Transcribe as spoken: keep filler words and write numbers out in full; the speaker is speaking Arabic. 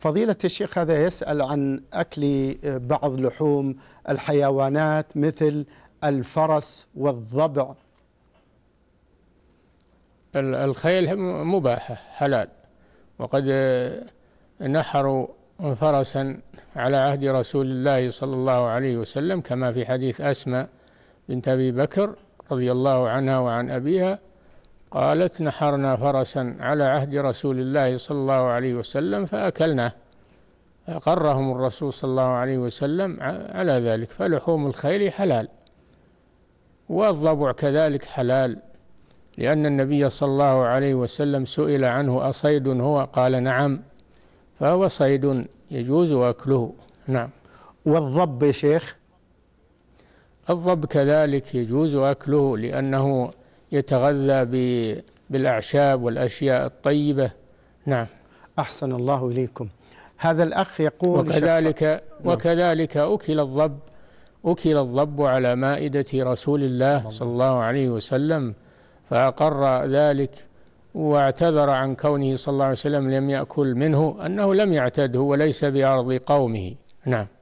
فضيلة الشيخ هذا يسأل عن أكل بعض لحوم الحيوانات مثل الفرس والضبع. الخيل مباحة حلال، وقد نحروا فرسا على عهد رسول الله صلى الله عليه وسلم كما في حديث أسماء بنت أبي بكر رضي الله عنها وعن أبيها، قالت: نحرنا فرسا على عهد رسول الله صلى الله عليه وسلم فأكلناه، أقرهم الرسول صلى الله عليه وسلم على ذلك. فلحوم الخيل حلال، والضبع كذلك حلال، لأن النبي صلى الله عليه وسلم سئل عنه: أصيد هو؟ قال: نعم، فهو صيد يجوز أكله. نعم. والضب يا شيخ؟ الضب كذلك يجوز أكله، لأنه يتغذى بالأعشاب والأشياء الطيبة. نعم. أحسن الله إليكم. هذا الأخ يقول: وكذلك, وكذلك أكل الضب أكل الضب على مائدة رسول الله صلى الله عليه وسلم، فأقر ذلك واعتذر عن كونه صلى الله عليه وسلم لم يأكل منه، أنه لم يعتده وليس بأرض قومه. نعم.